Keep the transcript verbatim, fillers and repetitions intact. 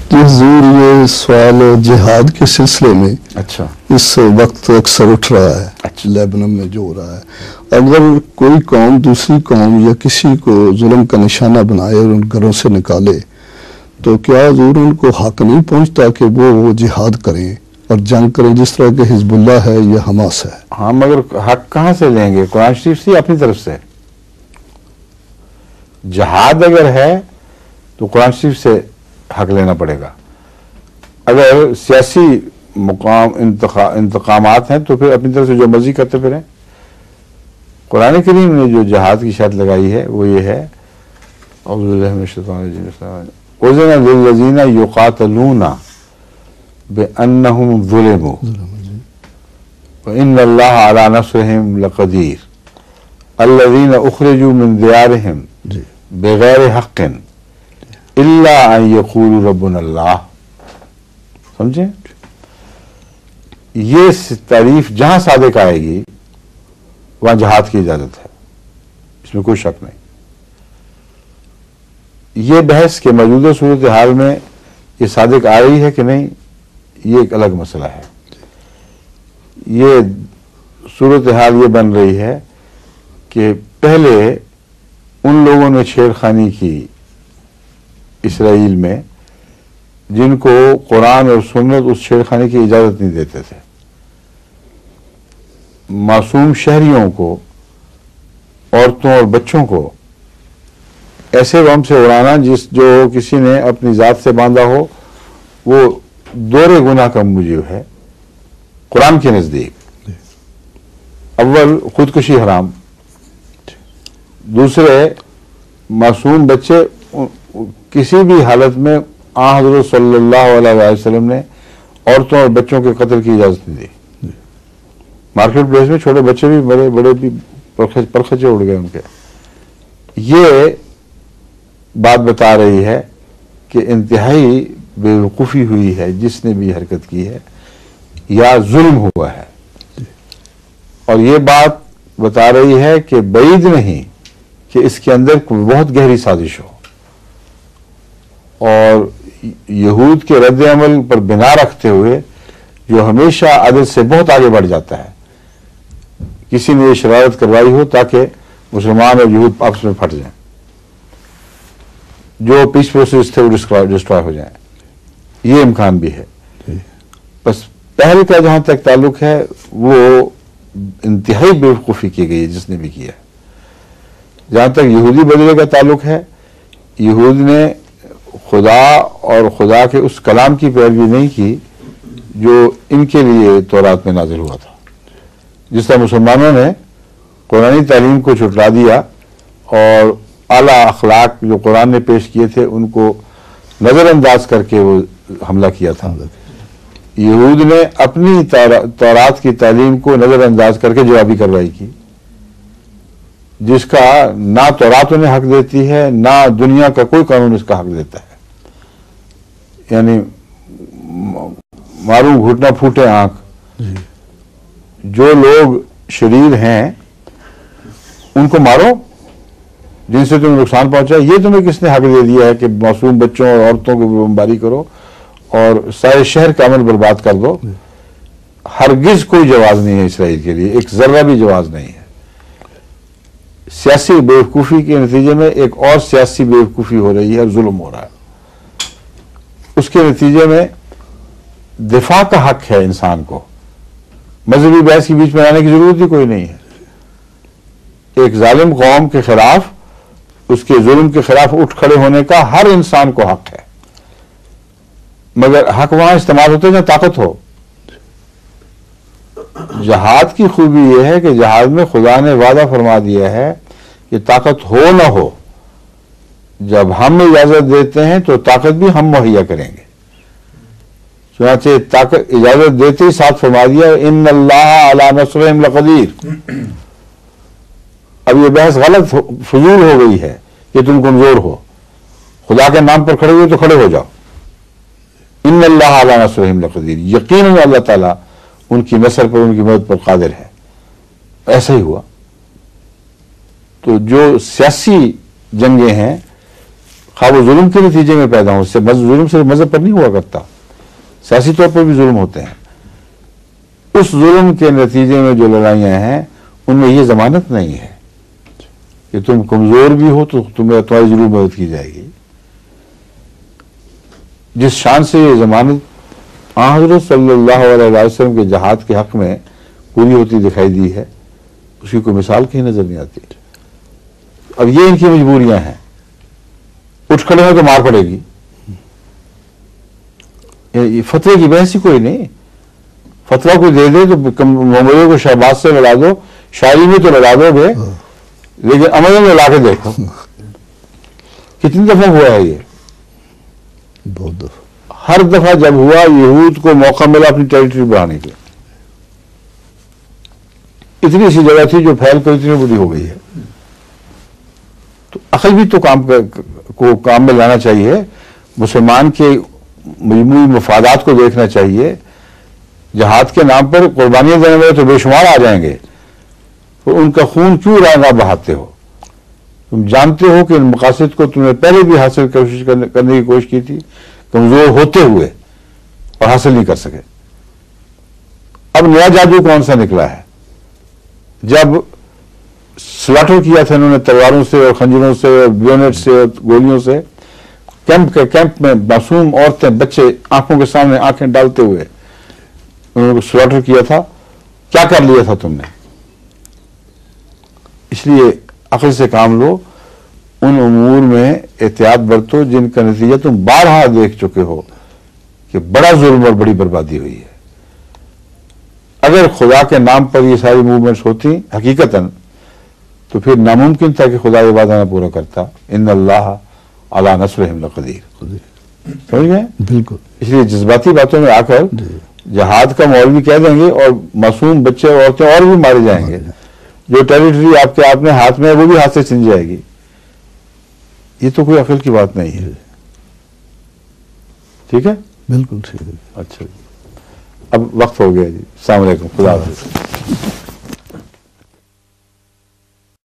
جی حضور، یہ سوال جہاد کے سلسلے میں اچھا اس وقت اکثر اٹھ رہا ہے، اچھا لیبنان میں جو ہو رہا ہے، اگر کوئی قوم دوسری قوم یا کسی کو ظلم کا نشانہ بنائے اور ان گھروں سے نکالے تو کیا حضور ان کو حق نہیں پہنچتا کہ وہ وہ جہاد کریں اور جنگ کریں جس طرح کہ حزب اللہ ہے یا حماس ہے؟ ہاں، مگر حق کہاں سے لیں گے؟ قرآن شریف سے اپنی طرف سے؟ جہاد اگر ہے تو قرآن شریف سے حق لینا پڑے گا، اگر سیاسی مقام انتقامات ہیں تو پھر اپنی طرف سے جو مرضی کرتے پھریں۔ قرآن کریم نے جو جہاد کی شرط لگائی ہے وہ یہ ہے، اعوذ باللہ من الشیطان الرجیم، اذن للذین یقاتلون بأنہم ظلموا وإن اللہ علی نصرہم لقدیر الذین اخرجوا من دیارہم جی بغیر حق الا ان یقولوا ربنا اللہ۔ سمجھیں؟ یہ تعریف جہاں صادق آئے گی وہاں جہاد کی اجازت ہے، اس میں کوئی شک نہیں۔ یہ بحث کے موجودہ صورتحال میں یہ صادق آ رہی ہے کہ نہیں، یہ ایک الگ مسئلہ ہے۔ یہ صورتحال یہ بن رہی ہے کہ پہلے ان لوگوں نے چھیڑخانی کی اسرائیل میں جن کو قرآن اور سنت اس چھیڑخانی کی اجازت نہیں دیتے تھے، معصوم شہریوں کو، عورتوں اور بچوں کو ایسے بم سے اڑانا جس جو کسی نے اپنی ذات سے باندھا ہو، وہ دورے گناہ کا موجب ہے قرآن کے نزدیک۔ اول خودکشی حرام، دوسرے معصوم بچے کسی بھی حالت میں آن حضرت صلی اللہ علیہ وسلم نے عورتوں اور بچوں کے قتل کی اجازت نہیں دی۔ مارکیٹ پلیس میں چھوٹے بچے بھی، بڑے بڑے بھی پرخچے اڑ گئے ان کے۔ یہ بات بتا رہی ہے کہ انتہائی بے وقوفی ہوئی ہے جس نے بھی حرکت کی ہے، یا ظلم ہوا ہے، اور یہ بات بتا رہی ہے کہ بعید نہیں کہ اس کے اندر کوئی بہت گہری سازش ہو، اور یہود کے رد عمل پر بنا رکھتے ہوئے جو ہمیشہ عدل سے بہت آگے بڑھ جاتا ہے، کسی نے یہ شرارت کروائی ہو تاکہ مسلمان اور یہود آپس میں پھٹ جائیں، جو پیس پروسیس تھے وہ ڈسٹرائے ہو جائیں، یہ امکان بھی ہے۔ بس پہل کا جہاں تک تعلق ہے وہ انتہائی بے وقوفی کی گئی ہے جس نے بھی کیا۔ جہاں تک یہودی بدلے کا تعلق ہے، یہود نے خدا اور خدا کے اس کلام کی پیروی نہیں کی جو ان کے لیے تورات میں نازل ہوا تھا۔ جس طرح مسلمانوں نے قرآنی تعلیم کو چھٹلا دیا اور اعلیٰ اخلاق جو قرآن نے پیش کیے تھے ان کو نظر انداز کر کے وہ حملہ کیا تھا، یہود نے اپنی تورات کی تعلیم کو نظر انداز کر کے جوابی کارروائی کی، جس کا نہ تورات انہیں حق دیتی ہے نہ دنیا کا کوئی قانون اس کا حق دیتا ہے۔ یعنی ماروں گھٹنا پھوٹے آنکھ، جو لوگ شریر ہیں ان کو مارو جن سے تمہیں نقصان پہنچا، یہ تمہیں کس نے حق دے دیا ہے کہ معصوم بچوں اور عورتوں کو بمباری کرو اور سارے شہر کا امن برباد کر دو؟ ہرگز کوئی جواز نہیں ہے اسرائیل کے لیے، ایک ذرہ بھی جواز نہیں ہے۔ سیاسی بیوقوفی کے نتیجے میں ایک اور سیاسی بیوقوفی ہو رہی ہے اور ظلم ہو رہا ہے، اس کے نتیجے میں دفاع کا حق ہے انسان کو، مذہبی بحث کے بیچ میں آنے کی ضرورت ہی کوئی نہیں ہے۔ ایک ظالم قوم کے خلاف، اس کے ظلم کے خلاف اٹھ کھڑے ہونے کا ہر انسان کو حق ہے، مگر حق وہاں استعمال ہوتے جہاں طاقت ہو۔ جہاد کی خوبی یہ ہے کہ جہاد میں خدا نے وعدہ فرما دیا ہے کہ طاقت ہو نہ ہو، جب ہم اجازت دیتے ہیں تو طاقت بھی ہم مہیا کریں گے۔ چنانچہ طاقت اجازت دیتے ہی ساتھ فرما دیا ان اللہ علی نصرہم لقدیر۔ اب یہ بحث غلط فضول ہو گئی ہے کہ تم کمزور ہو، خدا کے نام پر کھڑے ہوئے تو کھڑے ہو جاؤ۔ ان اللہ علی نصرہم لقدیر، یقیناً اللہ تعالیٰ ان کی نصر پر، ان کی مدد پر قادر ہے۔ ایسا ہی ہوا۔ تو جو سیاسی جنگیں ہیں، خواہ وہ ظلم کے نتیجے میں پیدا ہو. اس سے ظلم صرف مذہب پر نہیں ہوا کرتا، سیاسی طور پر بھی ظلم ہوتے ہیں. اس ظلم کے نتیجے میں جو لڑائیاں ہیں ان میں یہ ضمانت نہیں ہے کہ تم کمزور بھی ہو تو تمہیں تمہاری ضرور مدد کی جائے گی. جس شان سے یہ ضمانت آن حضرت صلی اللہ علیہ وسلم کے جہاد کے حق میں پوری ہوتی دکھائی دی ہے، اس کی کوئی مثال کہیں نظر نہیں آتی. اب یہ ان کی مجبوریاں ہیں. اٹھ کھڑے ہو تو مار پڑے گی. یہ فتوے کی بحث ہی کوئی نہیں. فتویٰ کوئی دے دے تو معاملے کو شہباز سے لڑا دو، شاعری میں تو لڑا دو بے، لیکن عمل میں لا کے دیکھو. کتنی دفعہ ہوا ہے یہ؟ بہت دفعہ. ہر دفعہ جب ہوا یہود کو موقع ملا اپنی ٹیریٹری بڑھانے کے. اتنی سی جگہ تھی جو پھیل کر اتنی بڑی ہو گئی ہے. تو عقل بھی تو کام کو کام میں لانا چاہیے. مسلمان کے مجموعی مفادات کو دیکھنا چاہیے. جہاد کے نام پر قربانیاں دینے والے تو بے شمار آ جائیں گے، تو ان کا خون کیوں رانا بہاتے ہو؟ تم جانتے ہو کہ ان مقاصد کو تم نے پہلے بھی حاصل کوشش کرنے کی کوشش کی تھی، کمزور ہوتے ہوئے، اور حاصل نہیں کر سکے. اب نیا جادو کون سا نکلا ہے؟ جب سلاٹر کیا تھا انہوں نے تلواروں سے اور خنجروں سے اور بیونٹ سے اور گولیوں سے، کیمپ کے کیمپ میں معصوم عورتیں بچے آنکھوں کے سامنے آنکھیں ڈالتے ہوئے انہوں نے سلاٹر کیا تھا. کیا کر لیا تھا تم نے؟ اس لیے عقل سے کام لو. ان امور میں احتیاط برتو جن کا نتیجہ تم بارہا دیکھ چکے ہو کہ بڑا ظلم اور بڑی بربادی ہوئی ہے. اگر خدا کے نام پر یہ ساری موومنٹس ہوتی حقیقتاً تو پھر ناممکن تھا کہ خدا یہ وعدہ نہ پورا کرتا. ان اللہ علی نصرہم لقدیر. سمجھ گئے؟ بالکل. اس لیے جذباتی باتوں میں آ کر جہاد کا مولوی کہہ دیں گے اور معصوم بچے عورتیں اور بھی مارے جائیں گے. جو ٹیریٹری آپ کے آپ نے ہاتھ میں ہے وہ بھی ہاتھ سے چھن جائے گی. یہ تو کوئی عقل کی بات نہیں ہے. ٹھیک ہے؟ بالکل ٹھیک ہے. اچھا، اب وقت ہو گیا جی. السلام علیکم. خدا حافظ.